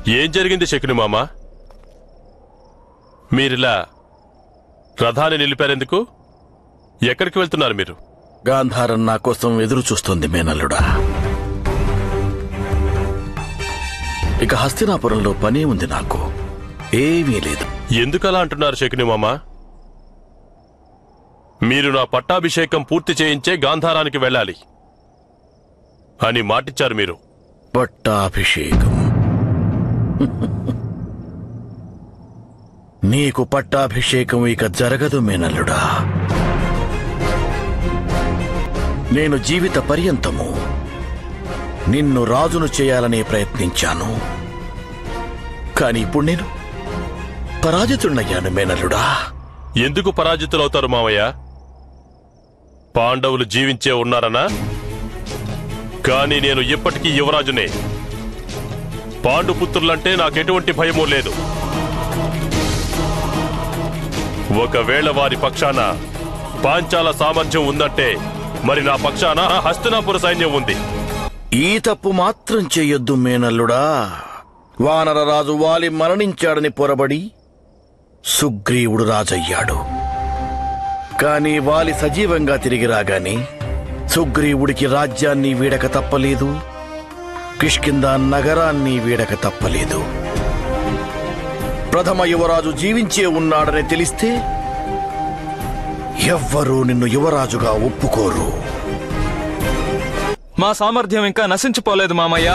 ఏం జరిగింది శకుని మామ? మీరిలా రథాన్ని నిలిపారెందుకు? ఎక్కడికి వెళ్తున్నారు మీరు? గాంధారం నా కోసం ఎదురు చూస్తుంది మేనల్లుడా. ఇక హస్తినాపురంలో పనే ఉంది, నాకు ఏమీ లేదు. ఎందుకలా అంటున్నారు శకుని మామ? మీరు నా పట్టాభిషేకం పూర్తి చేయించే గాంధారానికి వెళ్ళాలి అని మాటిచ్చారు మీరు. పట్టాభిషేకం? నీకు పట్టాభిషేకం ఇక జరగదు మేనల్లుడా. నేను జీవిత పర్యంతము నిన్ను రాజును చేయాలనే ప్రయత్నించాను, కాని ఇప్పుడు నేను పరాజితుడినయ్యాను మేనల్లుడా. ఎందుకు పరాజితులవుతారు మామయ్య? పాండవులు జీవించే ఉన్నారనా? కాని నేను ఇప్పటికీ యువరాజునే. పాండుపుత్రులంటే నాకెటువంటి భయమూ లేదు. ఒకవేళ వారి పక్షాన పాంచాల సామర్థ్యం ఉందంటే మరి నా పక్షాన హస్తినాపుర సైన్యం ఉంది. ఈ తప్పు మాత్రం చెయ్యొద్దు మేనల్లుడా. వానరరాజు వాలి మరణించాడని పొరబడి సుగ్రీవుడు రాజయ్యాడు. కాని వాలి సజీవంగా తిరిగి రాగానే సుగ్రీవుడికి రాజ్యాన్ని వీడక తప్పలేదు, కిష్కింధ నగరాన్ని వీడక తప్పలేదు. ప్రథమ యువరాజు జీవించే ఉన్నాడని తెలిస్తే ఎవ్వరూ నిన్ను యువరాజుగా ఒప్పుకోరు. మా సామర్థ్యం ఇంకా నశించిపోలేదు మామయ్య.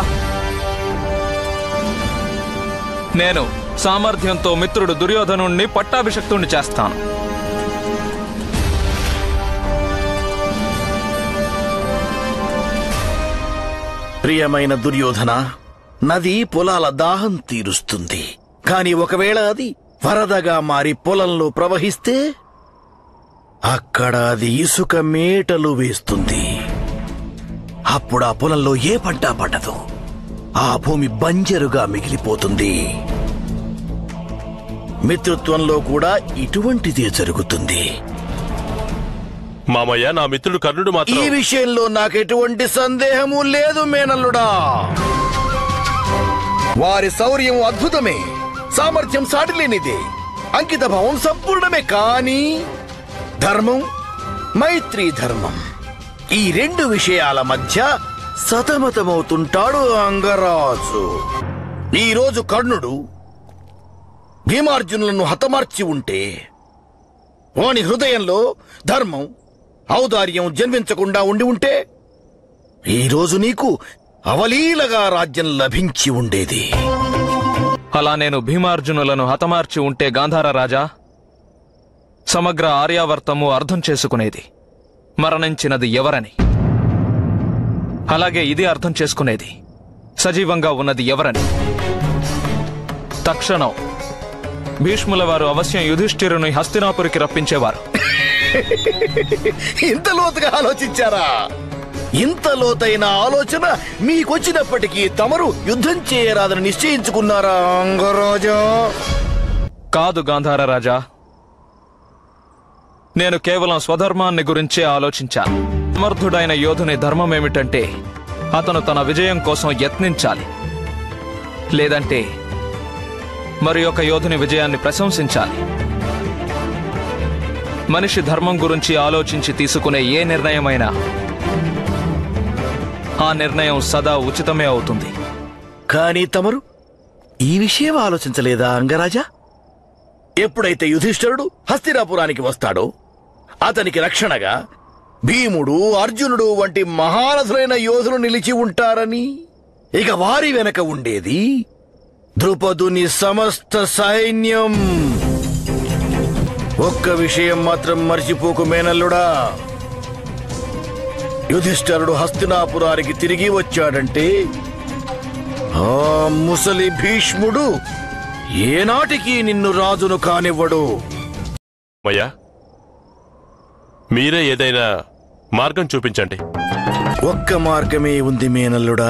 నేను సామర్థ్యంతో మిత్రుడు దుర్యోధనుణ్ణి పట్టాభిషక్తుణ్ణి చేస్తాను. ప్రియమైన దుర్యోధన, నది పొలాల దాహం తీరుస్తుంది, కాని ఒకవేళ అది వరదగా మారి పొలంలో ప్రవహిస్తే అక్కడ అది ఇసుక మేటలు వేస్తుంది. అప్పుడు ఆ పొలంలో ఏ పంట పడదు, ఆ భూమి బంజరుగా మిగిలిపోతుంది. మిత్రత్వంలో కూడా ఇటువంటిదే జరుగుతుంది. మామయ్య, నా మిత్రుడు కర్ణుడు మాత్రం ఈ విషయంలో నాకెటువంటి సందేహము లేదు మేనల్లుడా. వారి శౌర్యం అద్భుతమే, సామర్థ్యం సాటిలేనిదే, అంకిత భావం సంపూర్ణమే. కానీ ధర్మం, మైత్రీ ధర్మం, ఈ రెండు విషయాల మధ్య సతమతమవుతుంటాడు అంగరాజు. ఈరోజు కర్ణుడు భీమార్జునులను హతమార్చి ఉంటే వాని హృదయంలో ధర్మం, ఔదార్యం జన్మించకుండా ఉండి ఉంటే ఈరోజు నీకు అవలీలగా రాజ్యం లభించి ఉండేది. అలా నేను భీమార్జునులను హతమార్చి ఉంటే గాంధార రాజా, సమగ్ర ఆర్యావర్తము అర్థం చేసుకునేది మరణించినది ఎవరని. అలాగే ఇది అర్థం చేసుకునేది సజీవంగా ఉన్నది ఎవరని. తక్షణం భీష్ముల వారు అవశ్యం యుధిష్ఠిరుని హస్తినాపురికి రప్పించేవారు. ఇంత లోతుగా ఆలోచించారా? ఇంత లోతైన ఆలోచన మీకొచ్చినప్పటికీ తమరు యుద్ధం చేయరాదని నిశ్చయించుకున్నారా అంగరాజా? కాదు గాంధార రాజా, నేను కేవలం స్వధర్మాన్ని గురించే ఆలోచించాను. సమర్థుడైన యోధుని ధర్మమేమిటంటే అతను తన విజయం కోసం యత్నించాలి, లేదంటే మరి ఒక యోధుని విజయాన్ని ప్రశంసించాలి. మనిషి ధర్మం గురించి ఆలోచించి తీసుకునే ఏ నిర్ణయమైనా ఆ నిర్ణయం సదా ఉచితమే అవుతుంది. కానీ తమరు ఈ విషయం ఆలోచించలేదా అంగరాజా? ఎప్పుడైతే యుధిష్ఠిరుడు హస్తినాపురానికి వస్తాడో అతనికి రక్షణగా భీముడు, అర్జునుడు వంటి మహారథులైన యోధులు నిలిచి ఉంటారని. ఇక వారి వెనక ఉండేది ద్రుపదుని సమస్త సైన్యం. ఒక్క విషయం మాత్రం మర్చిపోకు మేనల్లుడా, యుధిష్ఠిరుడు హస్తినాపురానికి తిరిగి వచ్చాడంటే ఆ ముసలి భీష్ముడు ఏనాటికి నిన్ను రాజును కానివ్వడు. అయ్యా, మీరే ఏదైనా మార్గం చూపించండి. ఒక్క మార్గమే ఉంది మేనల్లుడా,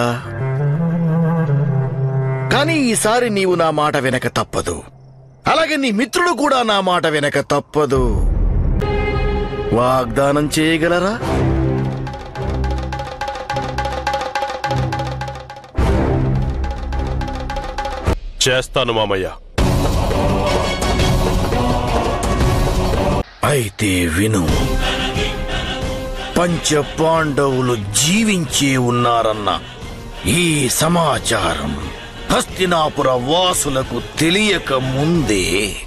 కానీ ఈసారి నీవు నా మాట వెనక తప్పదు. అలాగే నీ మిత్రుడు కూడా నా మాట వెనక తప్పదు. వాగ్దానం చేయగలరా? చేస్తాను మామయ్య. అయితే విను, పంచ పాండవులు జీవించే ఉన్నారన్న ఈ సమాచారం హస్తినాపుర వాసులకు తెలియక ముందే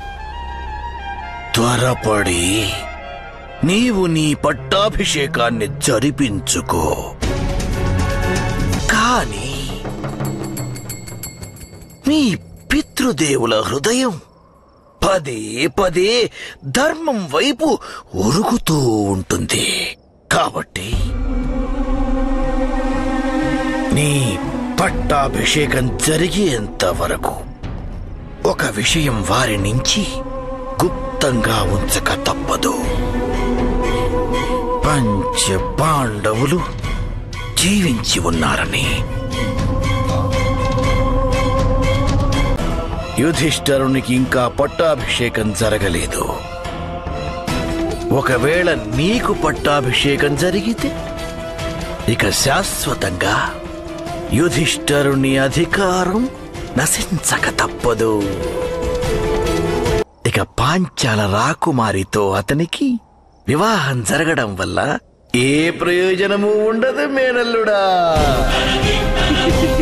త్వరపడి నీవు నీ పట్టాభిషేకాన్ని జరిపించుకో. కాని నీ పితృదేవుల హృదయం పదే పదే ధర్మం వైపు ఉరుగుతూ ఉంటుంది. కాబట్టి నీ పట్టాభిషేకం జరిగేంత వరకు ఒక విషయం వారి నుంచి గుప్తంగా ఉంచక తప్పదు. పంచ పాండవులు జీవించి ఉన్నారని, యుధిష్ఠరునికి ఇంకా పట్టాభిషేకం జరగలేదు. ఒకవేళ నీకు పట్టాభిషేకం జరిగితే ఇక శాశ్వతంగా యుధిష్ఠరుని అధికారం నశించక తప్పదు. ఇక పాంచాల రాకుమారితో అతనికి వివాహం జరగడం వల్ల ఏ ప్రయోజనము ఉండదు మేనల్లుడా.